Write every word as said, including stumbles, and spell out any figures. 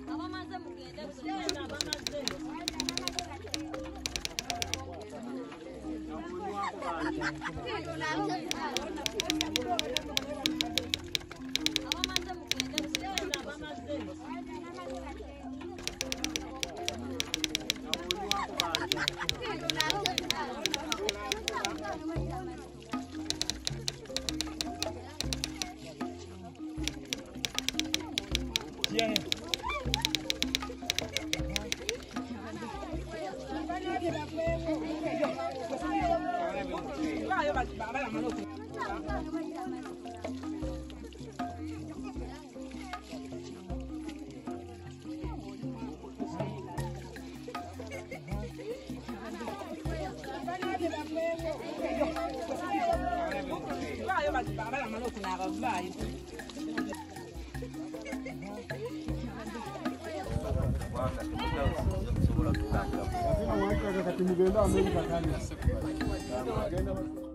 abamaze mugende kugenda abamaze abamaze mugende kugenda abamaze Yeah. Lazima uweke wakati mgenda Amerika kani.